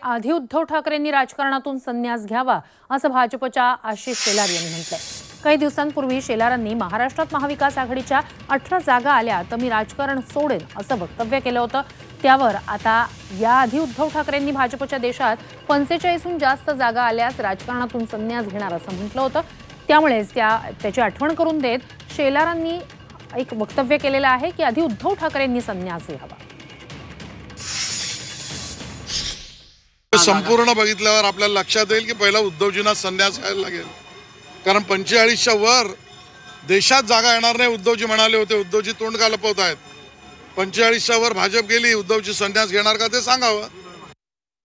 आधी उद्धव ठाकरेंनी राजकारणातून संन्यास घ्यावा असं भाजपच्या आशिष शेलार यांनी म्हटलंय। काही दिवसांपूर्वी शेलारांनी महाराष्ट्रात महाविकास आघाडीच्या 18 जागा आल्या तर मी राजकारण सोडेन असं वक्तव्य केलं होतं। त्यावर आता याआधी उद्धव ठाकरेंनी भाजपच्या देशात 45हून जास्त जागा आल्यास राजकारणातून संन्यास घेणार असं म्हटलं होतं। त्यामुळेच त्याची आठवण करून देत शेलारांनी एक वक्तव्य केलेलं आहे की आधी उद्धव ठाकरेंनी संन्यास घ्यावा। संपूर्ण बघितल्यावर आपल्याला लक्षात येईल की पहिला उद्धवजींना संन्यास घ्यायला लागेल, कारण 45च्या वर देशात जागा येणार नाही उद्धवजी म्हणाले होते। उद्धवजी तोंड का लपवत आहेत? 45च्या वर भाजप गेली, उद्धवजी संन्यास घेणार का ते सांगावं।